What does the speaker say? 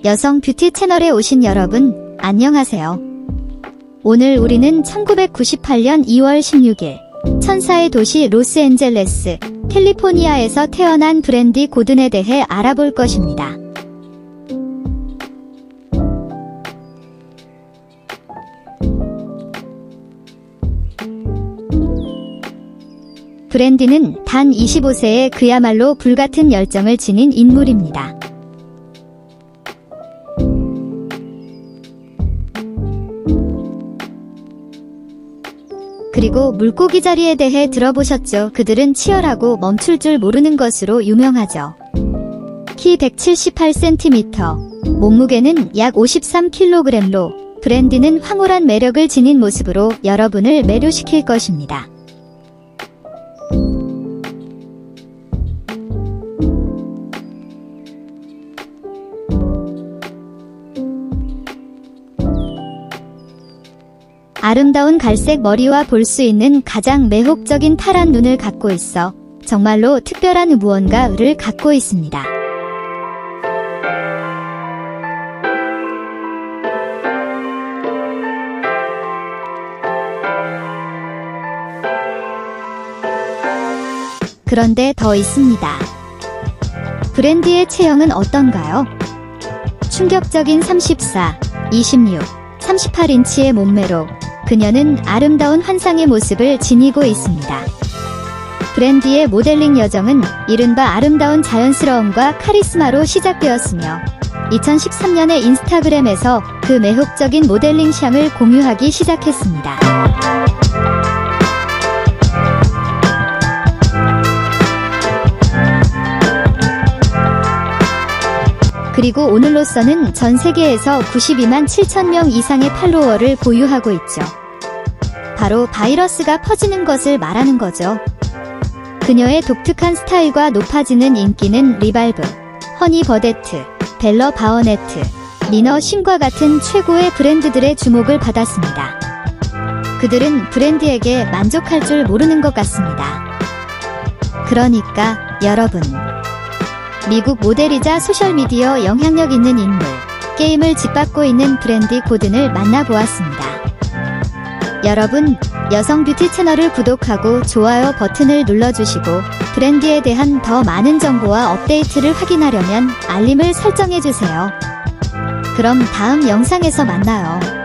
여성 뷰티 채널에 오신 여러분, 안녕하세요. 오늘 우리는 1998년 2월 16일, 천사의 도시 로스앤젤레스, 캘리포니아에서 태어난 브랜디 고든에 대해 알아볼 것입니다. 브랜디는 단 25세에 그야말로 불같은 열정을 지닌 인물입니다. 그리고 물고기 자리에 대해 들어보셨죠? 그들은 치열하고 멈출 줄 모르는 것으로 유명하죠. 키 178cm, 몸무게는 약 53kg로 브랜디는 황홀한 매력을 지닌 모습으로 여러분을 매료시킬 것입니다. 아름다운 갈색 머리와 볼 수 있는 가장 매혹적인 파란 눈을 갖고 있어 정말로 특별한 무언가를 갖고 있습니다. 그런데 더 있습니다. 브랜디의 체형은 어떤가요? 충격적인 34, 26, 38인치의 몸매로 그녀는 아름다운 환상의 모습을 지니고 있습니다. 브랜디의 모델링 여정은 이른바 아름다운 자연스러움과 카리스마로 시작되었으며 2013년에 인스타그램에서 그 매혹적인 모델링 샹을 공유하기 시작했습니다. 그리고 오늘로서는 전 세계에서 92만 7천 명 이상의 팔로워를 보유하고 있죠. 바로 바이러스가 퍼지는 것을 말하는 거죠. 그녀의 독특한 스타일과 높아지는 인기는 리발브, 허니 버데트, 벨러 바어네트, 리너 쉼과 같은 최고의 브랜드들의 주목을 받았습니다. 그들은 브랜디에게 만족할 줄 모르는 것 같습니다. 그러니까 여러분, 미국 모델이자 소셜미디어 영향력 있는 인물, 게임을 짓밟고 있는 브랜디 고든을 만나보았습니다. 여러분, 여성 뷰티 채널을 구독하고 좋아요 버튼을 눌러주시고 브랜디에 대한 더 많은 정보와 업데이트를 확인하려면 알림을 설정해주세요. 그럼 다음 영상에서 만나요.